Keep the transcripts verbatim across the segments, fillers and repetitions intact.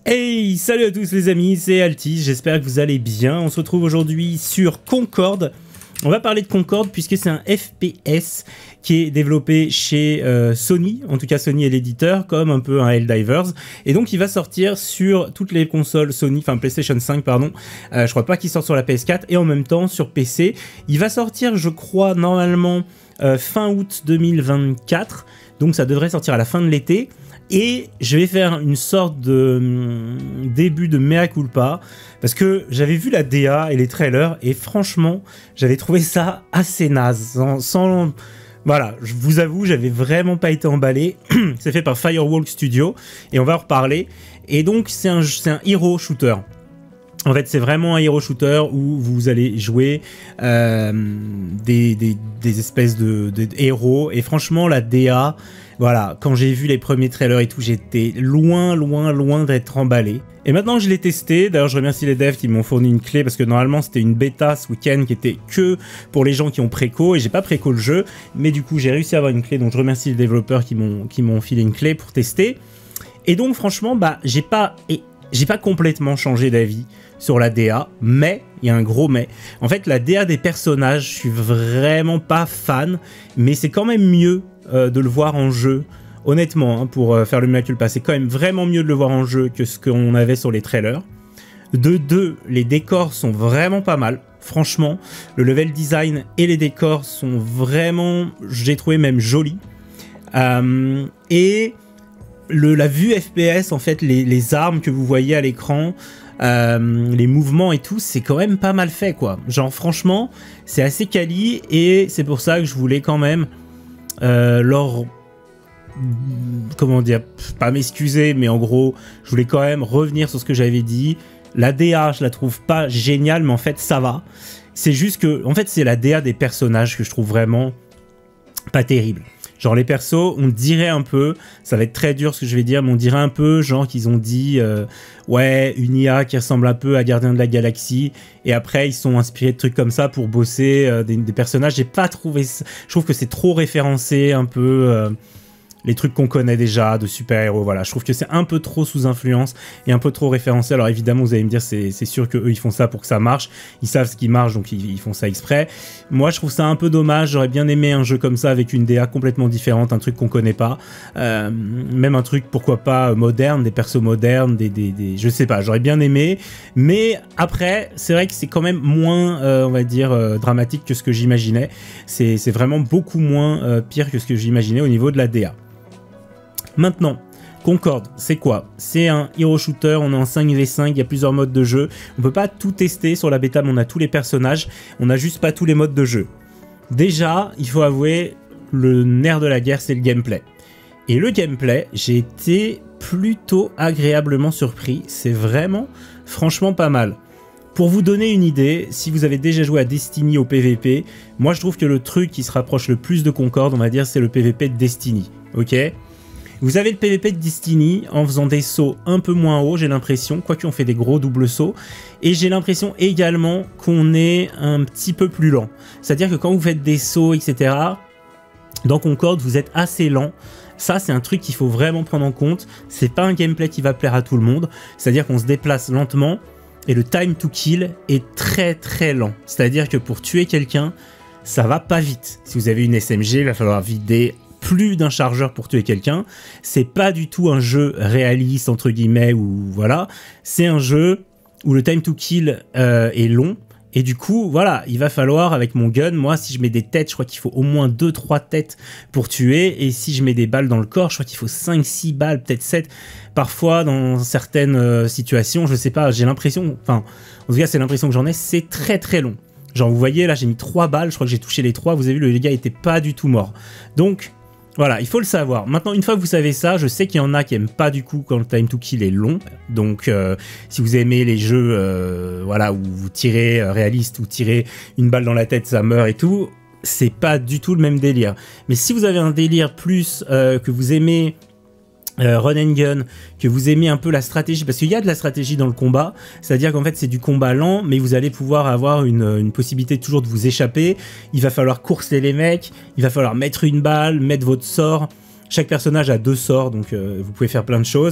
Hey, salut à tous les amis, c'est Altis, j'espère que vous allez bien. On se retrouve aujourd'hui sur Concorde. On va parler de Concorde puisque c'est un F P S qui est développé chez euh, Sony, en tout cas Sony est l'éditeur, comme un peu un Helldivers. Et donc il va sortir sur toutes les consoles Sony, enfin PlayStation cinq pardon, euh, je crois pas qu'il sort sur la P S quatre, et en même temps sur P C. Il va sortir je crois normalement euh, fin août deux mille vingt-quatre, donc ça devrait sortir à la fin de l'été. Et je vais faire une sorte de hum, début de mea culpa, parce que j'avais vu la D A et les trailers, et franchement, j'avais trouvé ça assez naze. Sans, sans, voilà, je vous avoue, j'avais vraiment pas été emballé. C'est fait par Firewalk Studio, et on va en reparler. Et donc, c'est un, c'est un hero shooter. En fait, c'est vraiment un hero shooter où vous allez jouer euh, des, des, des espèces de, de héros. Et franchement, la D A... Voilà, quand j'ai vu les premiers trailers et tout, j'étais loin, loin, loin d'être emballé. Et maintenant je l'ai testé, d'ailleurs je remercie les devs qui m'ont fourni une clé parce que normalement c'était une bêta ce week-end qui était que pour les gens qui ont préco et j'ai pas préco le jeu. Mais du coup j'ai réussi à avoir une clé, donc je remercie les développeurs qui m'ont qui m'ont filé une clé pour tester. Et donc franchement, bah j'ai pas, j'ai pas complètement changé d'avis sur la D A, mais, il y a un gros mais, en fait la D A des personnages, je suis vraiment pas fan, mais c'est quand même mieux euh, de le voir en jeu, honnêtement, hein, pour euh, faire le mea culpa, c'est quand même vraiment mieux de le voir en jeu que ce qu'on avait sur les trailers. De deux, les décors sont vraiment pas mal, franchement, le level design et les décors sont vraiment, j'ai trouvé même jolis, euh, et le, la vue F P S, en fait, les, les armes que vous voyez à l'écran, Euh, les mouvements et tout, c'est quand même pas mal fait quoi. Genre franchement, c'est assez quali et c'est pour ça que je voulais quand même euh, leur... Comment dire, pas m'excuser, mais en gros, je voulais quand même revenir sur ce que j'avais dit. La D A, je la trouve pas géniale, mais en fait ça va. C'est juste que, en fait, c'est la D A des personnages que je trouve vraiment pas terrible. Genre les persos, on dirait un peu, ça va être très dur ce que je vais dire, mais on dirait un peu genre qu'ils ont dit euh, ouais, une I A qui ressemble un peu à Gardien de la Galaxie, et après ils sont inspirés de trucs comme ça pour bosser euh, des, des personnages. J'ai pas trouvé ça, je trouve que c'est trop référencé un peu euh, les trucs qu'on connaît déjà de super-héros, voilà, je trouve que c'est un peu trop sous influence et un peu trop référencé. Alors évidemment vous allez me dire c'est sûr que eux ils font ça pour que ça marche, ils savent ce qui marche donc ils, ils font ça exprès. Moi je trouve ça un peu dommage, j'aurais bien aimé un jeu comme ça avec une D A complètement différente, un truc qu'on connaît pas, euh, même un truc pourquoi pas moderne, des persos modernes, des, des, des je sais pas, j'aurais bien aimé, mais après c'est vrai que c'est quand même moins euh, on va dire euh, dramatique que ce que j'imaginais, c'est vraiment beaucoup moins euh, pire que ce que j'imaginais au niveau de la D A. Maintenant, Concorde, c'est quoi? C'est un hero shooter, on est en cinq v cinq, il y a plusieurs modes de jeu. On peut pas tout tester sur la bêta, mais on a tous les personnages, on n'a juste pas tous les modes de jeu. Déjà, il faut avouer, le nerf de la guerre, c'est le gameplay. Et le gameplay, j'ai été plutôt agréablement surpris, c'est vraiment, franchement pas mal. Pour vous donner une idée, si vous avez déjà joué à Destiny au P V P, moi je trouve que le truc qui se rapproche le plus de Concorde, on va dire, c'est le P V P de Destiny, ok? Vous avez le P V P de Destiny en faisant des sauts un peu moins hauts, j'ai l'impression, quoique on fait des gros doubles sauts, et j'ai l'impression également qu'on est un petit peu plus lent. C'est-à-dire que quand vous faites des sauts, et cetera, dans Concorde, vous êtes assez lent. Ça, c'est un truc qu'il faut vraiment prendre en compte. C'est pas un gameplay qui va plaire à tout le monde. C'est-à-dire qu'on se déplace lentement, et le time to kill est très très lent. C'est-à-dire que pour tuer quelqu'un, ça va pas vite. Si vous avez une S M G, il va falloir vider plus d'un chargeur pour tuer quelqu'un. C'est pas du tout un jeu réaliste entre guillemets ou voilà, c'est un jeu où le time to kill euh, est long et du coup voilà, il va falloir avec mon gun, moi si je mets des têtes, je crois qu'il faut au moins deux trois têtes pour tuer, et si je mets des balles dans le corps, je crois qu'il faut cinq six balles, peut-être sept parfois dans certaines euh, situations, je sais pas, j'ai l'impression, enfin en tout cas c'est l'impression que j'en ai, c'est très très long. Genre vous voyez là j'ai mis trois balles, je crois que j'ai touché les trois, vous avez vu le gars était pas du tout mort. Donc voilà, il faut le savoir. Maintenant, une fois que vous savez ça, je sais qu'il y en a qui aiment pas du coup quand le time to kill est long. Donc, euh, si vous aimez les jeux, euh, voilà, où vous tirez euh, réaliste, où tirez une balle dans la tête, ça meurt et tout, c'est pas du tout le même délire. Mais si vous avez un délire plus euh, que vous aimez Euh, run and gun, que vous aimez un peu la stratégie, parce qu'il y a de la stratégie dans le combat, c'est-à-dire qu'en fait c'est du combat lent, mais vous allez pouvoir avoir une, une possibilité toujours de vous échapper, il va falloir courser les mecs, il va falloir mettre une balle, mettre votre sort, chaque personnage a deux sorts, donc euh, vous pouvez faire plein de choses.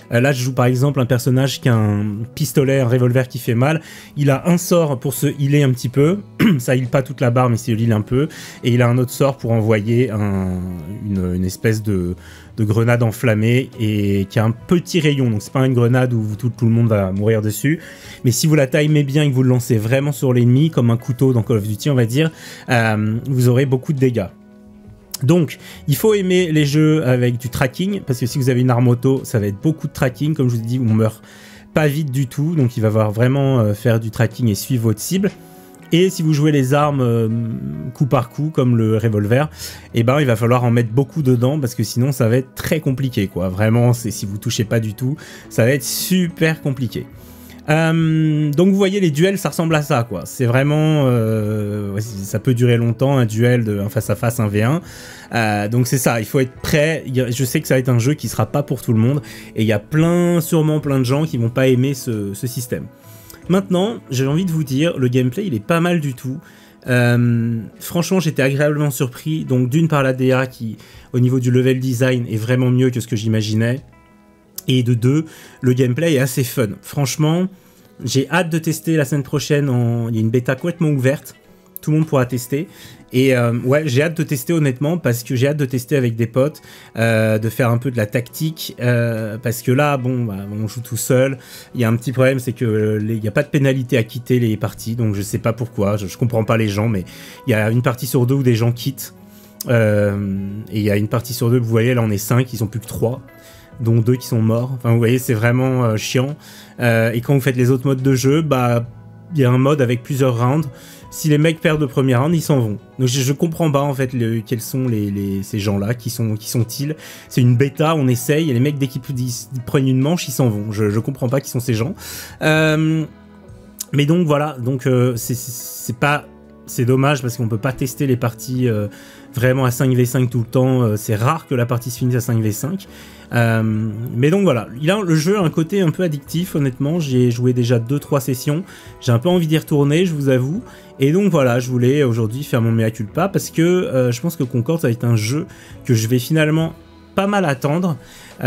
Euh, là, je joue par exemple un personnage qui a un pistolet, un revolver qui fait mal. Il a un sort pour se healer un petit peu. Ça heal pas toute la barre, mais ça heal un peu. Et il a un autre sort pour envoyer un, une, une espèce de, de grenade enflammée et qui a un petit rayon. Donc c'est pas une grenade où tout, tout le monde va mourir dessus. Mais si vous la timez bien et que vous le lancez vraiment sur l'ennemi, comme un couteau dans Call of Duty, on va dire, euh, vous aurez beaucoup de dégâts. Donc, il faut aimer les jeux avec du tracking, parce que si vous avez une arme auto, ça va être beaucoup de tracking. Comme je vous ai dit, on meurt pas vite du tout, donc il va falloir vraiment euh, faire du tracking et suivre votre cible. Et si vous jouez les armes euh, coup par coup, comme le revolver, eh ben, il va falloir en mettre beaucoup dedans, parce que sinon ça va être très compliqué, quoi. Vraiment, si vous touchez pas du tout, ça va être super compliqué. Euh, donc vous voyez, les duels, ça ressemble à ça, quoi. C'est vraiment, euh, ça peut durer longtemps, un duel de un face à face, un v un. Euh, donc c'est ça, il faut être prêt. Je sais que ça va être un jeu qui sera pas pour tout le monde, et il y a plein, sûrement plein de gens qui vont pas aimer ce, ce système. Maintenant, j'ai envie de vous dire, le gameplay, il est pas mal du tout. Euh, franchement, j'étais agréablement surpris. Donc d'une par la D A qui, au niveau du level design, est vraiment mieux que ce que j'imaginais. Et de deux, le gameplay est assez fun. Franchement, j'ai hâte de tester la semaine prochaine. En... Il y a une bêta complètement ouverte. Tout le monde pourra tester. Et euh, ouais, j'ai hâte de tester honnêtement, parce que j'ai hâte de tester avec des potes, euh, de faire un peu de la tactique. Euh, parce que là, bon, bah, on joue tout seul. Il y a un petit problème, c'est que il n'y a pas de pénalité à quitter les parties. Donc je sais pas pourquoi, je, je comprends pas les gens, mais il y a une partie sur deux où des gens quittent. Euh, et il y a une partie sur deux, vous voyez, là on est cinq, ils sont plus que trois. Dont deux qui sont morts. Enfin, vous voyez, c'est vraiment euh, chiant. Euh, et quand vous faites les autres modes de jeu, bah, il y a un mode avec plusieurs rounds. Si les mecs perdent le premier round, ils s'en vont. Donc je, je comprends pas en fait le, quels sont les, les, ces gens-là, qui sont qui sont-ils. C'est une bêta, on essaye, et les mecs dès qu'ils prennent une manche, ils s'en vont. Je, je comprends pas qui sont ces gens. Euh, mais donc voilà, donc euh, c'est pas, c'est dommage parce qu'on peut pas tester les parties euh, vraiment à cinq v cinq tout le temps. Euh, c'est rare que la partie se finisse à cinq v cinq. Euh, mais donc voilà, il a, le jeu a un côté un peu addictif, honnêtement. J'ai joué déjà deux trois sessions, j'ai un peu envie d'y retourner, je vous avoue. Et donc voilà, je voulais aujourd'hui faire mon mea culpa, parce que euh, je pense que Concorde, ça va être un jeu que je vais finalement pas mal attendre,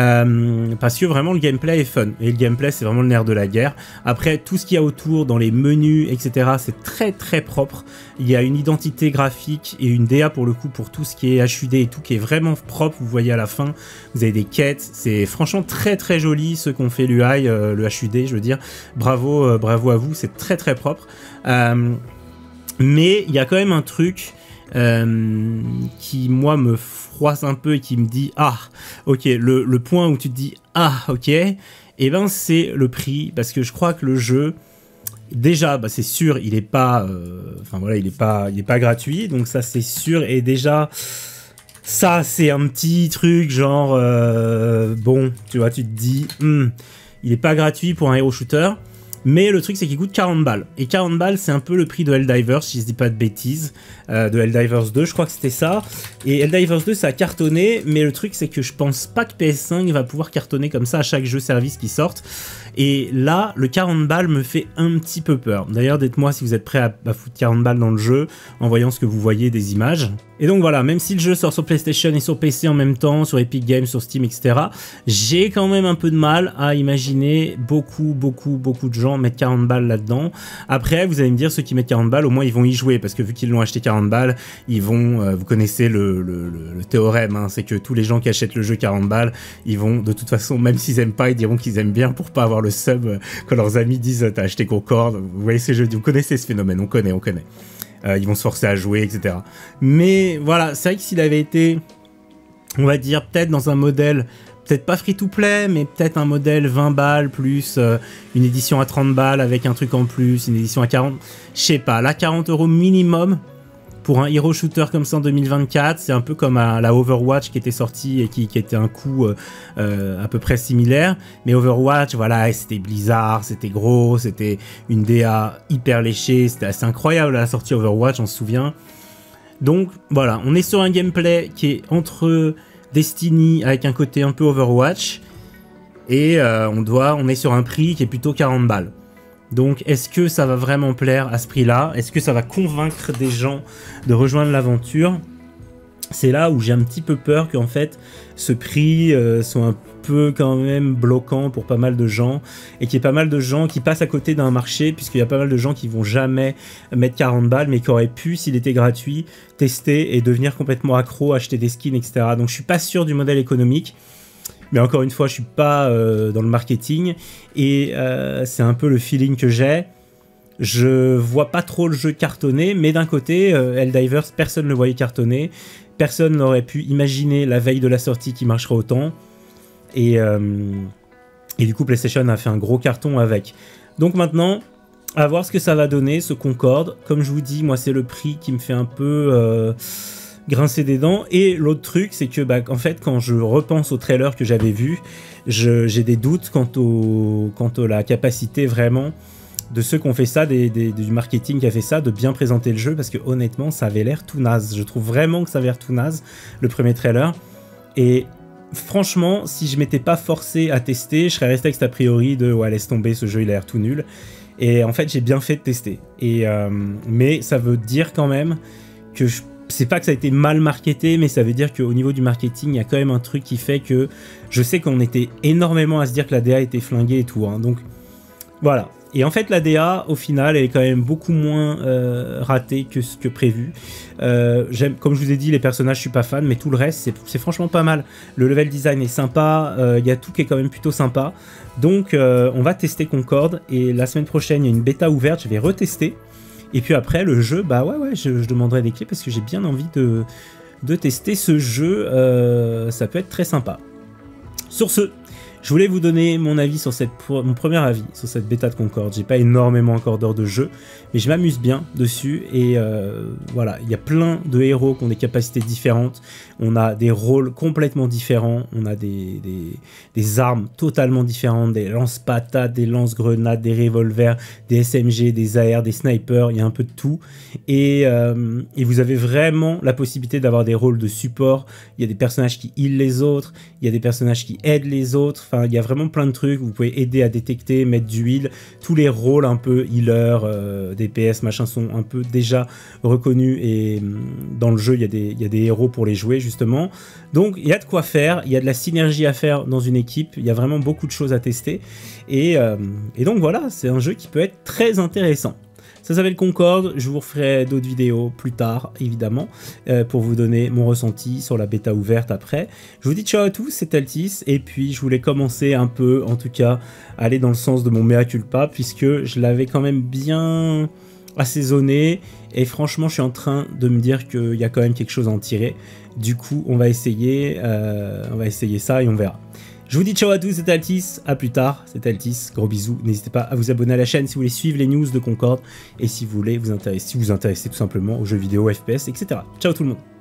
euh, parce que vraiment le gameplay est fun, et le gameplay c'est vraiment le nerf de la guerre. Après, tout ce qu'il y a autour, dans les menus, et cetera, c'est très très propre. Il y a une identité graphique et une D A pour le coup pour tout ce qui est H U D et tout qui est vraiment propre. Vous voyez à la fin, vous avez des quêtes, c'est franchement très très joli. Ceux qui ont fait l'U I, euh, le H U D, je veux dire, bravo, euh, bravo à vous, c'est très très propre. Euh, mais il y a quand même un truc euh, qui moi me froisse un peu et qui me dit ah ok, le, le point où tu te dis ah ok, et eh ben c'est le prix, parce que je crois que le jeu déjà, bah, c'est sûr, il est pas, euh, enfin voilà, il est pas, il est pas gratuit, donc ça c'est sûr. Et déjà, ça c'est un petit truc genre, euh, bon, tu vois, tu te dis, hmm, il est pas gratuit pour un hero shooter. Mais le truc c'est qu'il coûte quarante balles. Et quarante balles c'est un peu le prix de Helldivers, si je dis pas de bêtises. Euh, de Helldivers deux, je crois que c'était ça. Et Helldivers deux ça a cartonné, mais le truc c'est que je pense pas que P S cinq va pouvoir cartonner comme ça à chaque jeu service qui sorte. Et là, le quarante balles me fait un petit peu peur. D'ailleurs, dites-moi si vous êtes prêt à, à foutre quarante balles dans le jeu, en voyant ce que vous voyez des images. Et donc voilà, même si le jeu sort sur PlayStation et sur P C en même temps, sur Epic Games, sur Steam, et cetera, j'ai quand même un peu de mal à imaginer beaucoup, beaucoup, beaucoup de gens mettre quarante balles là-dedans. Après, vous allez me dire, ceux qui mettent quarante balles, au moins ils vont y jouer, parce que vu qu'ils l'ont acheté quarante balles, ils vont, euh, vous connaissez le, le, le, le théorème, hein, c'est que tous les gens qui achètent le jeu quarante balles, ils vont, de toute façon, même s'ils aiment pas, ils diront qu'ils aiment bien pour pas avoir le sub euh, quand leurs amis disent t'as acheté Concorde. Vous voyez ces jeux, vous connaissez ce phénomène, on connaît, on connaît. Euh, ils vont se forcer à jouer, et cetera. Mais voilà, c'est vrai que s'il avait été, on va dire, peut-être dans un modèle, peut-être pas free-to-play, mais peut-être un modèle vingt balles plus euh, une édition à trente balles avec un truc en plus, une édition à quarante, je sais pas, là quarante euros minimum pour un hero shooter comme ça en deux mille vingt-quatre, c'est un peu comme à la Overwatch qui était sortie et qui, qui était un coût euh, euh, à peu près similaire. Mais Overwatch, voilà, c'était Blizzard, c'était gros, c'était une D A hyper léchée, c'était assez incroyable à la sortie Overwatch, on se souvient. Donc voilà, on est sur un gameplay qui est entre Destiny avec un côté un peu Overwatch, et euh, on doit, on est sur un prix qui est plutôt quarante balles. Donc est-ce que ça va vraiment plaire à ce prix-là? Est-ce que ça va convaincre des gens de rejoindre l'aventure? C'est là où j'ai un petit peu peur qu'en fait ce prix euh, soit un peu quand même bloquant pour pas mal de gens, et qu'il y a pas mal de gens qui passent à côté d'un marché, puisqu'il y a pas mal de gens qui vont jamais mettre quarante balles, mais qui auraient pu, s'il était gratuit, tester et devenir complètement accro, acheter des skins, et cetera. Donc je suis pas sûr du modèle économique. Mais encore une fois, je suis pas euh, dans le marketing, et euh, c'est un peu le feeling que j'ai. Je vois pas trop le jeu cartonner, mais d'un côté, euh, Helldivers, personne ne le voyait cartonner. Personne n'aurait pu imaginer la veille de la sortie qui marcherait autant. Et, euh, et du coup, PlayStation a fait un gros carton avec. Donc maintenant, à voir ce que ça va donner, ce Concorde. Comme je vous dis, moi, c'est le prix qui me fait un peu euh, grincer des dents. Et l'autre truc, c'est que, bah, en fait, quand je repense au trailer que j'avais vu, j'ai des doutes quant, au, quant à la capacité vraiment de ceux qui ont fait ça, des, des, du marketing qui a fait ça, de bien présenter le jeu, parce que honnêtement, ça avait l'air tout naze. Je trouve vraiment que ça avait l'air tout naze, le premier trailer. Et franchement, si je m'étais pas forcé à tester, je serais resté avec cet a priori de « ouais, laisse tomber, ce jeu, il a l'air tout nul ». Et en fait, j'ai bien fait de tester. Et, euh, mais ça veut dire quand même que je... c'est pas que ça a été mal marketé, mais ça veut dire qu'au niveau du marketing, il y a quand même un truc qui fait que je sais qu'on était énormément à se dire que la D A était flinguée et tout. Hein. Donc voilà. Et en fait, la D A, au final, elle est quand même beaucoup moins euh, ratée que ce que prévu. Euh, j'aime, comme je vous ai dit, les personnages, je suis pas fan, mais tout le reste, c'est franchement pas mal. Le level design est sympa, il euh, y a tout qui est quand même plutôt sympa. Donc, euh, on va tester Concorde, et la semaine prochaine, il y a une bêta ouverte, je vais retester. Et puis après, le jeu, bah ouais, ouais, je, je demanderai des clés parce que j'ai bien envie de, de tester ce jeu. Euh, ça peut être très sympa. Sur ce, je voulais vous donner mon avis sur cette, mon premier avis sur cette bêta de Concorde. J'ai pas énormément encore d'heures de jeu, mais je m'amuse bien dessus. Et euh, voilà, il y a plein de héros qui ont des capacités différentes. On a des rôles complètement différents. On a des, des, des armes totalement différentes, des lance-patates, des lance-grenades, des revolvers, des S M G, des A R, des snipers. Il y a un peu de tout. Et, euh, et vous avez vraiment la possibilité d'avoir des rôles de support. Il y a des personnages qui heal les autres. Il y a des personnages qui aident les autres. Enfin, il y a vraiment plein de trucs. Vous pouvez aider à détecter, mettre du heal. Tous les rôles un peu healer, euh, D P S, machin, sont un peu déjà reconnus. Et dans le jeu, il y a des, il y a des héros pour les jouer, justement. Donc, il y a de quoi faire. Il y a de la synergie à faire dans une équipe. Il y a vraiment beaucoup de choses à tester. Et, euh, et donc, voilà, c'est un jeu qui peut être très intéressant. Ça s'appelle Concorde, je vous referai d'autres vidéos plus tard, évidemment, euh, pour vous donner mon ressenti sur la bêta ouverte après. Je vous dis ciao à tous, c'est Altis, et puis je voulais commencer un peu, en tout cas, à aller dans le sens de mon mea culpa, puisque je l'avais quand même bien assaisonné, et franchement, je suis en train de me dire qu'il y a quand même quelque chose à en tirer. Du coup, on va essayer, euh, on va essayer ça, et on verra. Je vous dis ciao à tous, c'était Altis, à plus tard, c'était Altis, gros bisous, n'hésitez pas à vous abonner à la chaîne si vous voulez suivre les news de Concorde, et si vous voulez vous intéresser, si vous vous intéressez tout simplement aux jeux vidéo, F P S, et cetera. Ciao tout le monde.